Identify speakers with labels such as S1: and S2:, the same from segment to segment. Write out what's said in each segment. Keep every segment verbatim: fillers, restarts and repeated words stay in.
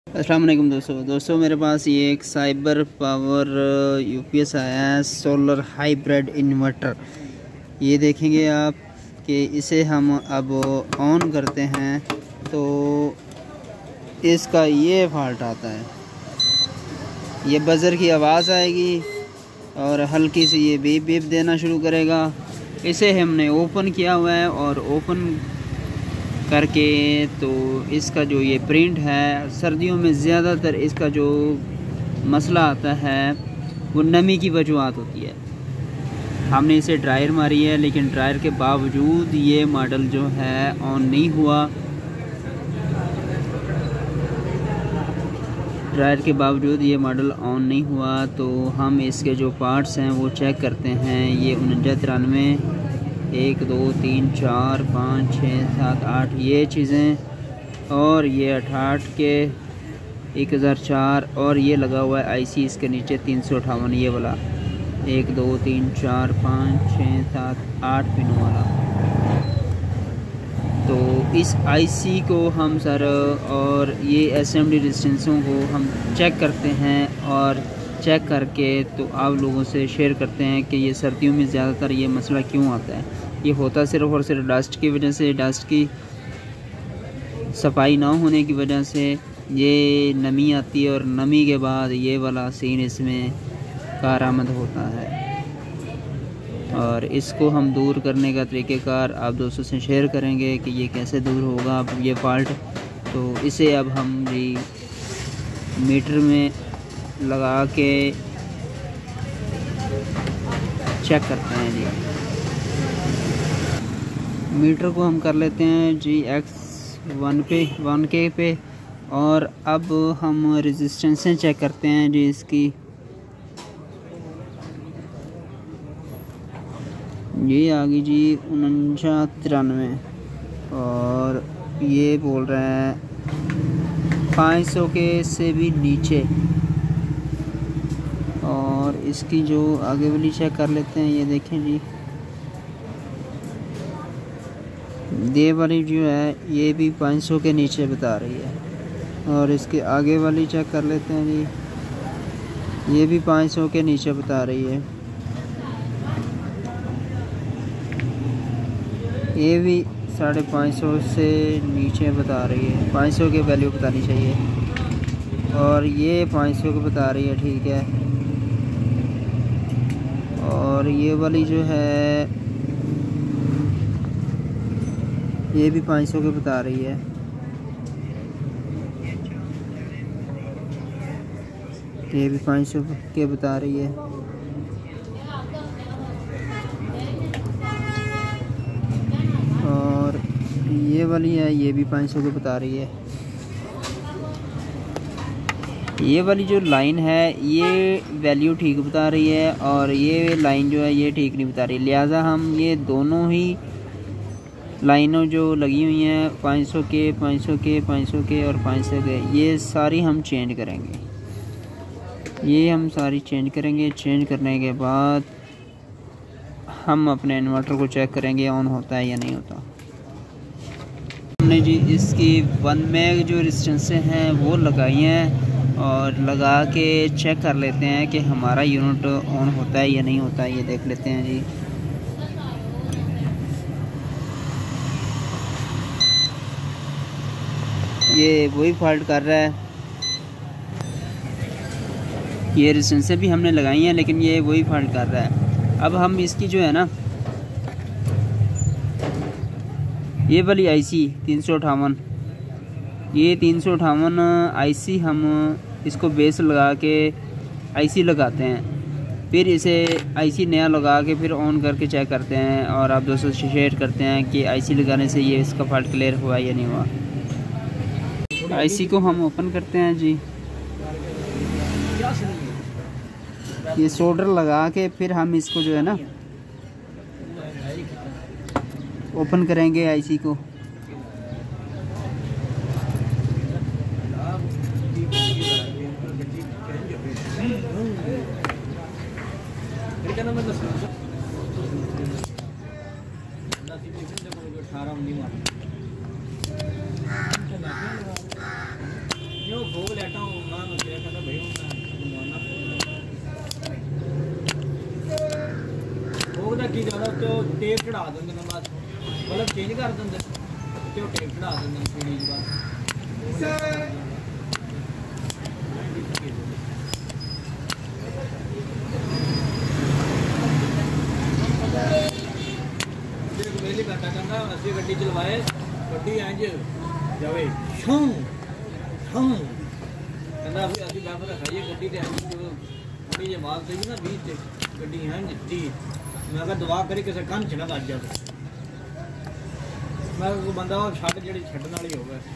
S1: अस्सलाम वालेकुम दोस्तों दोस्तों मेरे पास ये एक साइबर पावर यूपीएस आया है, सोलर हाइब्रिड इन्वर्टर। ये देखेंगे आप कि इसे हम अब ऑन करते हैं तो इसका ये फॉल्ट आता है, ये बज़र की आवाज़ आएगी और हल्की सी ये बीप बीप देना शुरू करेगा। इसे हमने ओपन किया हुआ है और ओपन करके तो इसका जो ये प्रिंट है, सर्दियों में ज़्यादातर इसका जो मसला आता है वो नमी की वजूहत होती है। हमने इसे ड्रायर मारी है लेकिन ड्रायर के बावजूद ये मॉडल जो है ऑन नहीं हुआ। ड्रायर के बावजूद ये मॉडल ऑन नहीं हुआ तो हम इसके जो पार्ट्स हैं वो चेक करते हैं। ये उनजा तिरानवे एक दो तीन चार पाँच छः सात आठ ये चीज़ें और ये अठाठ के एक हज़ार चार और ये लगा हुआ है आईसी इसके नीचे तीन सौ अठावन ये वाला एक दो तीन चार पाँच छः सात आठ पिनों वाला। तो इस आईसी को हम सर और ये एसएमडी रेजिस्टेंसों को हम चेक करते हैं और चेक करके तो आप लोगों से शेयर करते हैं कि ये सर्दियों में ज़्यादातर ये मसला क्यों आता है। ये होता सिर्फ और सिर्फ डस्ट की वजह से, डस्ट की सफाई ना होने की वजह से ये नमी आती है और नमी के बाद ये वाला सीन इसमें कारआमद होता है। और इसको हम दूर करने का तरीक़ेकार आप दोस्तों से शेयर करेंगे कि ये कैसे दूर होगा अब ये फॉल्ट। तो इसे अब हम जी मीटर में लगा के चेक करते हैं जी। मीटर को हम कर लेते हैं जी एक्स वन पे वन के पे और अब हम रेजिस्टेंसें चेक करते हैं जी इसकी। ये आ गई जी उनजा तिरानवे और ये बोल रहा है पाँच सौ के से भी नीचे। और इसकी जो आगे वाली चेक कर लेते हैं। ये देखें जी, ये वाली जो है ये भी पाँच सौ के नीचे बता रही है। और इसके आगे वाली चेक कर लेते हैं जी, ये भी पाँच सौ के नीचे बता रही है। ये भी साढ़े पाँच सौ से नीचे बता रही है, पाँच सौ की वैल्यू बतानी चाहिए। और ये पाँच सौ की बता रही है, ठीक है। और ये वाली जो है ये भी पाँच सौ के बता रही है। ये भी पाँच सौ के बता रही है। और ये वाली है, ये भी पाँच सौ के बता रही है। ये वाली जो लाइन है ये वैल्यू ठीक बता रही है और ये लाइन जो है ये ठीक नहीं बता रही। लिहाजा हम ये दोनों ही लाइनों जो लगी हुई हैं पाँच सौ के पाँच सौ के पाँच सौ के और पाँच सौ के, ये सारी हम चेंज करेंगे। ये हम सारी चेंज करेंगे। चेंज करने के बाद हम अपने इन्वर्टर को चेक करेंगे ऑन होता है या नहीं होता। हमने जी इसकी वन मैग जो रेजिस्टेंसें हैं वो लगाई हैं और लगा के चेक कर लेते हैं कि हमारा यूनिट ऑन होता है या नहीं होता है। ये देख लेते हैं जी। ये वही फॉल्ट कर रहा है। ये रेजिस्टेंसें भी हमने लगाई हैं लेकिन ये वही फॉल्ट कर रहा है। अब हम इसकी जो है ना ये वाली आईसी तीन सौ अठावन ये तीन सौ अठावन आईसी हम इसको बेस लगा के आईसी लगाते हैं, फिर इसे आईसी नया लगा के फिर ऑन करके चेक करते हैं और आप दोस्तों से शेयर करते हैं कि आईसी लगाने से ये इसका फॉल्ट क्लियर हुआ या नहीं हुआ। आईसी को हम ओपन करते हैं जी। ये सोल्डर लगा के फिर हम इसको जो है ना ओपन करेंगे आईसी को।
S2: जो भूल की ज़्यादा तो टेप चढ़ा देंगे ना बस मतलब चेंज कर देंगे तो टेप चढ़ा देंगे सीढ़ी के बाद पहले घंटा कहना असली गड्डी चलवाए गड्डी इंज जावे छूं छूं कहना अभी असली बाप रखाइए गड्डी ते थोड़ी जे माल सही ना बीच ते गड्डी इंज ती मैं अगर दुआ करी किसी कंन च ना लग जाए मैं कोई बंदा छड़ जी छड्डन वाली हो गए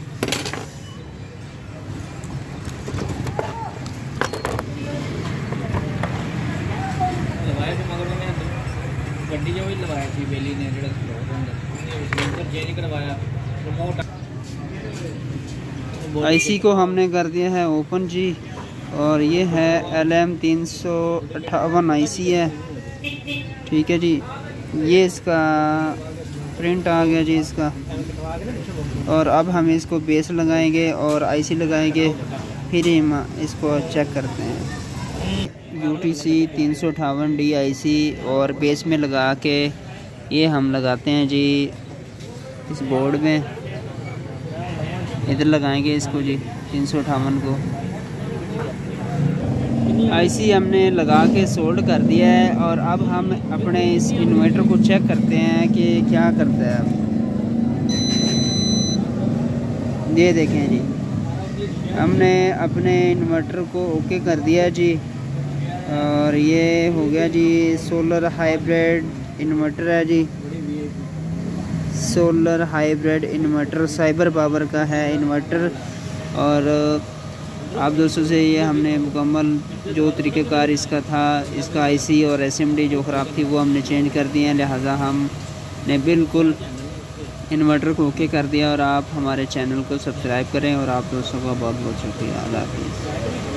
S2: लवाए तो मगर मैं गड्डी जो भी लवाया थी बेली ने जो सिलेंडर चेंज करवाया रिमोट
S1: आईसी को हमने कर दिया है ओपन जी। और ये है एल एम तीन सौ अट्ठावन आई सी है, ठीक है जी। ये इसका प्रिंट आ गया जी इसका। और अब हम इसको बेस लगाएंगे और आईसी लगाएंगे, फिर हम इसको चेक करते हैं। यू टी सी तीन सौ अट्ठावन डी आई सी और बेस में लगा के ये हम लगाते हैं जी इस बोर्ड में। इधर लगाएंगे इसको जी तीन सौ अट्ठावन को। आईसी हमने लगा के सोल्ड कर दिया है और अब हम अपने इस इन्वर्टर को चेक करते हैं कि क्या करता है। ये देखें जी, हमने अपने इन्वर्टर को ओके कर दिया जी। और ये हो गया जी सोलर हाइब्रिड इन्वर्टर है जी। Solar hybrid inverter Cyber Power का है इन्वर्टर। और आप दोस्तों से ये हमने मुकम्मल जो तरीक़ेकार इसका था, इसका आईसी और एसएमडी जो ख़राब थी वो हमने चेंज कर दिए हैं। लिहाजा हमने बिल्कुल इन्वर्टर को ओके कर दिया। और आप हमारे चैनल को सब्सक्राइब करें और आप दोस्तों का बहुत बहुत शुक्रिया। अल्लाह हाफ़िज़।